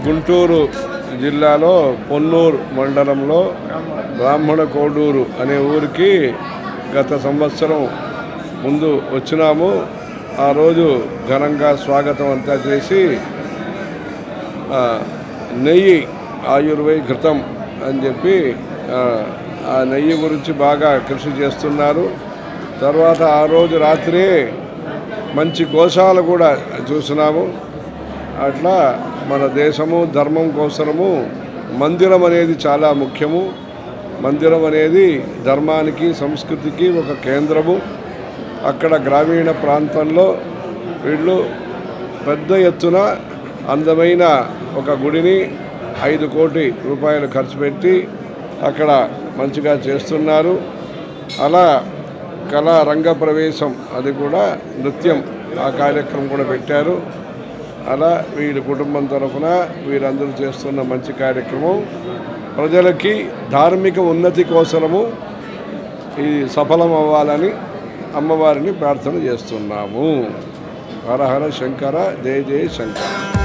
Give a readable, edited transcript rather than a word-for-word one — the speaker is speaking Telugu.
గుంటూరు జిల్లాలో పొన్నూరు మండలంలో బ్రాహ్మణ కోడూరు అనే ఊరికి గత సంవత్సరం ముందు వచ్చినాము. ఆ రోజు ఘనంగా స్వాగతం అంతా చేసి నెయ్యి ఆయుర్వేద ఘృతం అని చెప్పి ఆ నెయ్యి గురించి బాగా కృషి చేస్తున్నారు. తర్వాత ఆ రోజు రాత్రి మంచి గోశాల కూడా చూసినాము. అట్లా మన దేశము ధర్మం కోసము మందిరం అనేది చాలా ముఖ్యము. మందిరం అనేది ధర్మానికి సంస్కృతికి ఒక కేంద్రము. అక్కడ గ్రామీణ ప్రాంతంలో వీళ్ళు పెద్ద ఎత్తున అందమైన ఒక గుడిని 5 కోట్ల రూపాయలు ఖర్చు పెట్టి అక్కడ మంచిగా చేస్తున్నారు. అలా కళా రంగ ప్రవేశం అది కూడా నృత్యం ఆ కార్యక్రమం కూడా పెట్టారు. అలా వీరి కుటుంబం తరఫున వీరందరూ చేస్తున్న మంచి కార్యక్రమం ప్రజలకి ధార్మిక ఉన్నతి కోసము ఇది సఫలం అవ్వాలని అమ్మవారిని ప్రార్థన చేస్తున్నాము. హర హర శంకర, జయ జయ శంకర.